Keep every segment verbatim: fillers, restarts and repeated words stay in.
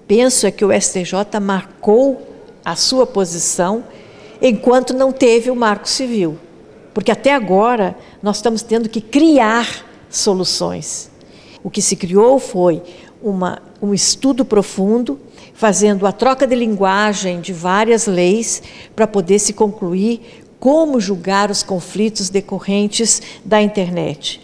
penso é que o S T J marcou a sua posição enquanto não teve o Marco Civil. Porque até agora nós estamos tendo que criar soluções. O que se criou foi uma, um estudo profundo, fazendo a troca de linguagem de várias leis para poder se concluir como julgar os conflitos decorrentes da internet.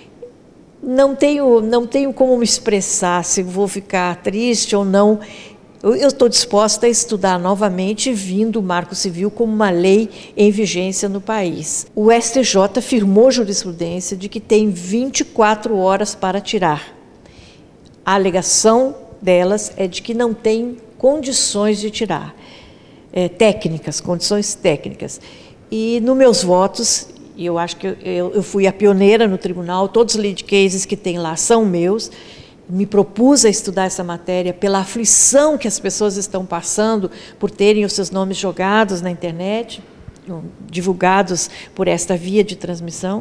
Não tenho, não tenho como me expressar se vou ficar triste ou não. Eu estou disposta a estudar novamente, vindo o Marco Civil como uma lei em vigência no país. O S T J firmou jurisprudência de que tem vinte e quatro horas para tirar. A alegação delas é de que não tem condições de tirar, é, técnicas, condições técnicas. E nos meus votos, e eu acho que eu, eu fui a pioneira no tribunal, todos os lead cases que tem lá são meus, me propus a estudar essa matéria pela aflição que as pessoas estão passando por terem os seus nomes jogados na internet, divulgados por esta via de transmissão.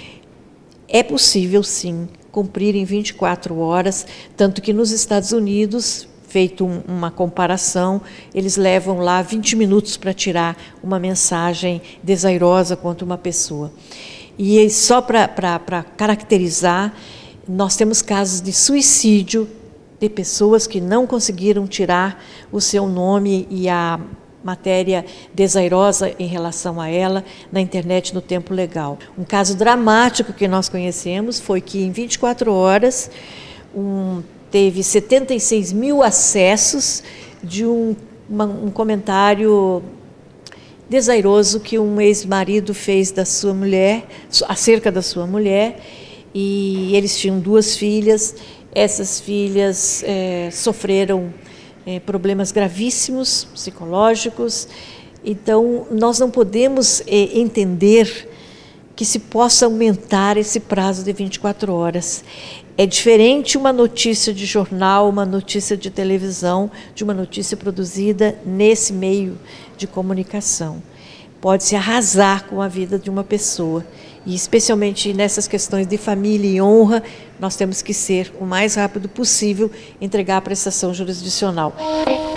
É possível, sim, cumprir em vinte e quatro horas, tanto que nos Estados Unidos, feito um, uma comparação, eles levam lá vinte minutos para tirar uma mensagem desairosa contra uma pessoa. E só para caracterizar, nós temos casos de suicídio de pessoas que não conseguiram tirar o seu nome e a matéria desairosa em relação a ela na internet no tempo legal. Um caso dramático que nós conhecemos foi que em vinte e quatro horas um, teve setenta e seis mil acessos de um, uma, um comentário desairoso que um ex-marido fez da sua mulher, acerca da sua mulher. E eles tinham duas filhas, essas filhas é, sofreram é, problemas gravíssimos, psicológicos. Então, nós não podemos é, entender que se possa aumentar esse prazo de vinte e quatro horas. É diferente uma notícia de jornal, uma notícia de televisão, de uma notícia produzida nesse meio de comunicação. Pode-se arrasar com a vida de uma pessoa. E especialmente nessas questões de família e honra, nós temos que ser o mais rápido possível, entregar a prestação jurisdicional.